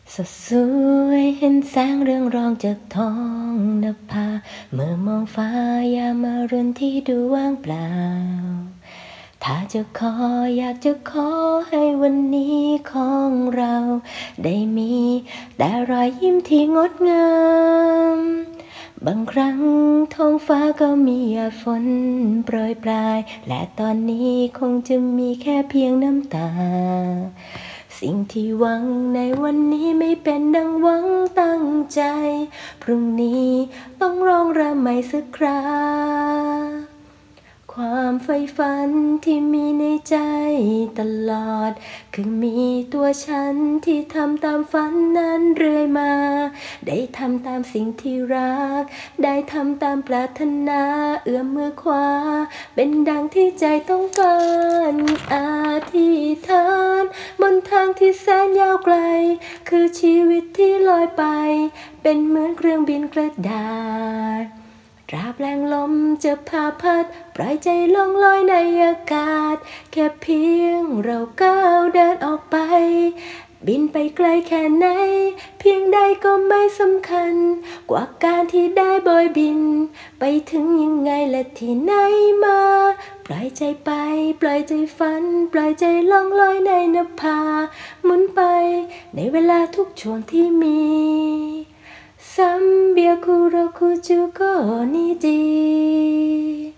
สดสวยเห็นแสงเรืองรองจากท้องนภาเมื่อมองฟ้ายามอรุณที่ดูว่างเปล่าถ้าจะขออยากจะขอให้วันนี้ของเราได้มีแต่รอยยิ้มที่งดงามบางครั้งท้องฟ้าก็มีหยาดฝนโปรยปลายและตอนนี้คงจะมีแค่เพียงน้ำตาสิ่งที่หวังในวันนี้ไม่เป็นดังหวังตั้งใจพรุ่งนี้ต้องร้องรำใหม่สักคราความใฝ่ฝันที่มีในใจตลอดคือมีตัวฉันที่ทำตามฝันนั้นเรื่อยมาได้ทำตามสิ่งที่รักได้ทำตามปรารถนาเอื้อมมือขวาเป็นดังที่ใจต้องการอธิษฐานบนทางที่แสนยาวไกลคือชีวิตที่ลอยไปเป็นเหมือนเครื่องบินกระดาษตราบแรงลมจะพาพัดปล่อยใจล่องลอยในอากาศแค่เพียงเราก้าวเดินออกไปบินไปไกลแค่ไหนเพียงใดก็ไม่สำคัญกว่าการที่ได้โบยบินไปถึงยังไงและที่ไหนมาปล่อยใจไปปล่อยใจฝันปล่อยใจล่องลอยในนภาหมุนไปในเวลาทุกช่วงที่มี365日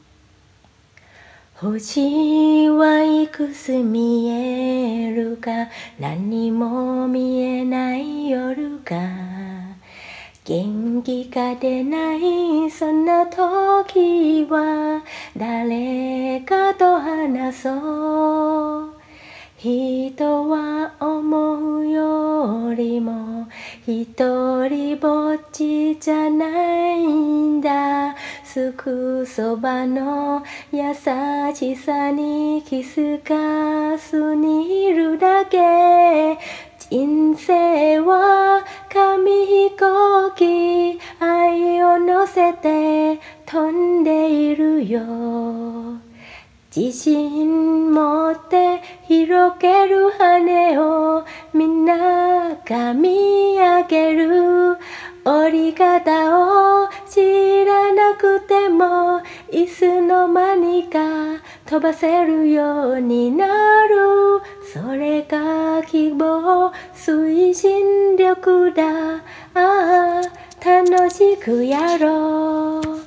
星はいくつ見えるか何も見えない夜が元気が出ないそんな時は誰かと話そう人は思うよりも一人ぼっちじゃないんだすぐそばの優しさに気づかずにいるだけ人生は紙飛行機愛を乗せて飛んでいるよ自信持って広げる羽をみんなが見上げる折り方を知らなくてもいつの間にか飛ばせるようになるそれが希望推進力だ楽しくやろう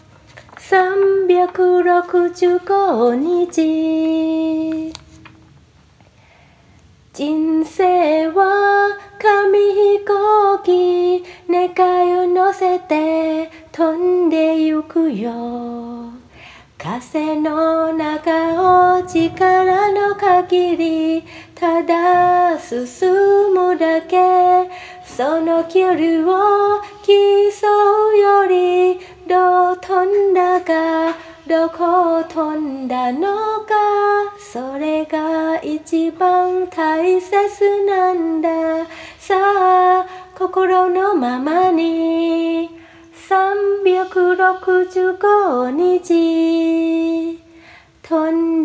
365日人生は紙飛行機願いを乗せて飛んでゆくよ風の中を力の限りただ進むだけその距離を競うよりどう飛んだかどこを飛んだのかそれが一番大切なんださあ心のままに365日飛ん